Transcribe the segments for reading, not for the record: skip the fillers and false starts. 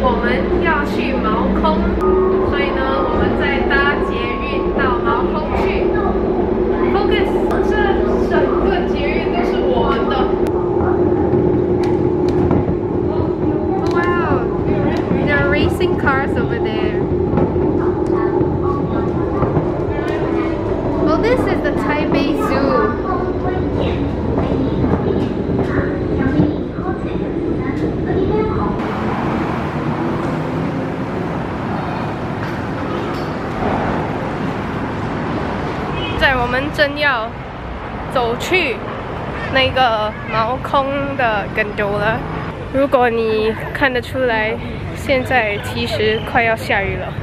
我们要去毛空，所以呢，我们在搭捷运到毛空去。Focus， 这整个捷运都是我们的。Oh, wow, there are racing cars over there. Well, this is the Taipei Zoo.我们正要走去那个毛空的gondola。如果你看得出来，现在其实快要下雨了，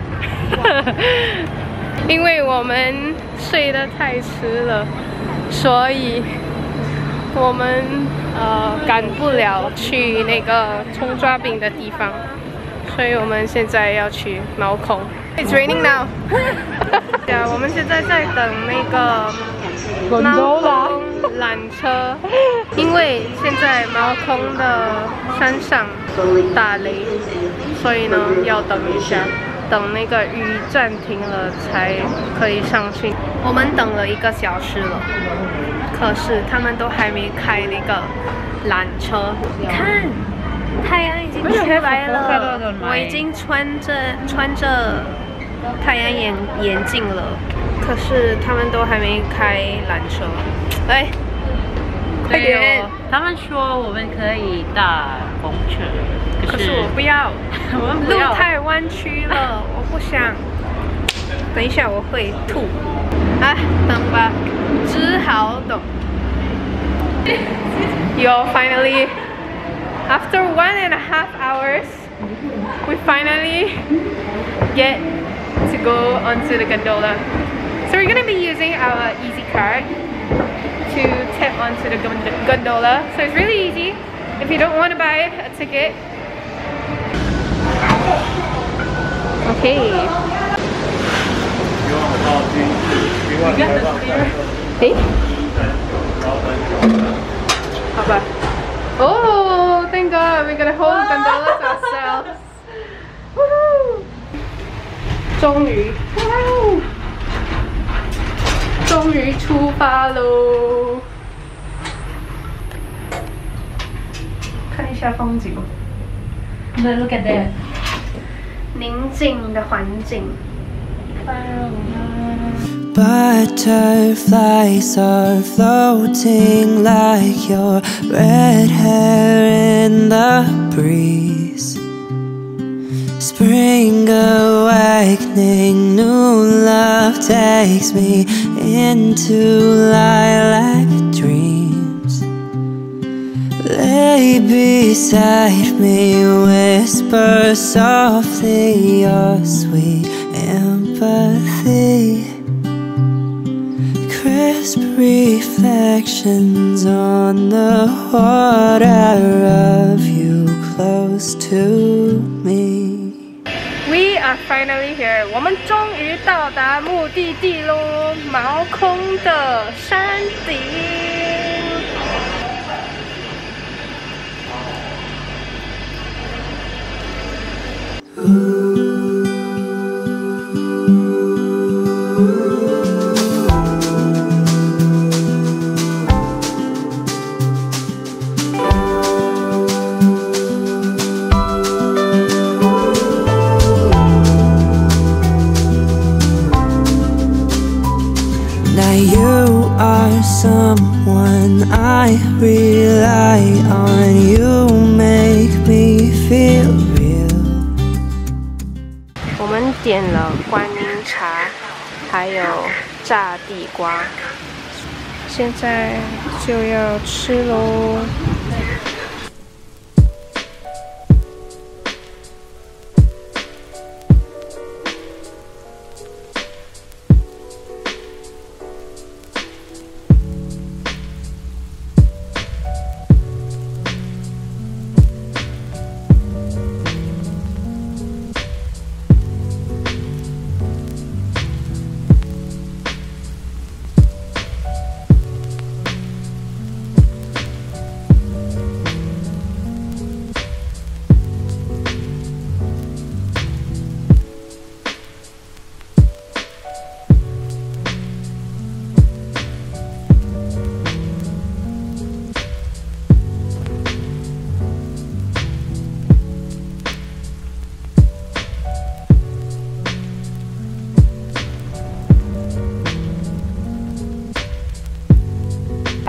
因为我们睡得太迟了，所以我们赶不了去那个葱抓饼的地方，所以我们现在要去毛空。It's raining now. 对啊，我们现在在等那个毛空缆车，因为现在毛空的山上打雷，所以呢要等一下，等那个雨暂停了才可以上去。我们等了1个小时了，可是他们都还没开那个缆车。看，太阳已经出来了，我已经穿着太阳眼镜了，可是他们都还没开缆车。哎，快点！ 他们说我们可以搭公车， 可是我不要， 我们不要。 路太弯曲了，我不想。等一下我会吐。啊，等吧，只好等。Yo, finally, after 1.5 hours, we finally get to go onto the gondola. So we're gonna be using our Easy Card to tap onto the gondola. So it's really easy. If you don't want to buy a ticket, okay. 诶，好吧。Oh, thank God, we got a whole gondola to ourselves. Woohoo! 终于出发喽！看一下风景。 Look at that. 宁静的环境。 Butterflies are floating like your red hair in the breeze. Spring awakening, new love takes me into lilac dreams. Lay beside me, whisper softly your sweet empathy. Crisp reflections on the water of you close to me. We are finally here. 我们终于到达目的地喽，毛空的山顶。 You are someone I rely on. You make me feel real. 我们点了观音茶，还有炸地瓜，现在就要吃喽。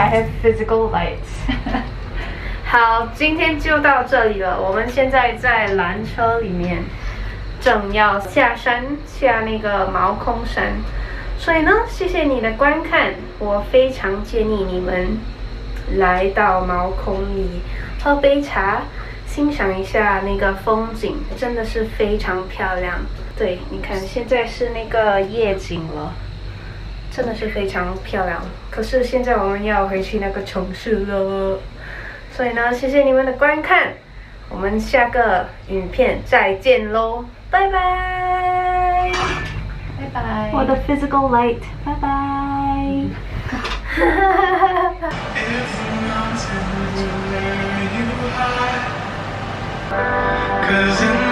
I have physical lights 。好，今天就到这里了。我们现在在缆车里面，正要下山，下那个毛空山。所以呢，谢谢你的观看，我非常建议你们来到毛空里喝杯茶，欣赏一下那个风景，真的是非常漂亮。对，你看现在是那个夜景了，真的是非常漂亮。可是现在我们要回去那个城市了，所以呢，谢谢你们的观看，我们下个影片再见喽，拜拜，拜拜。我的 physical light， 拜拜。'Cause in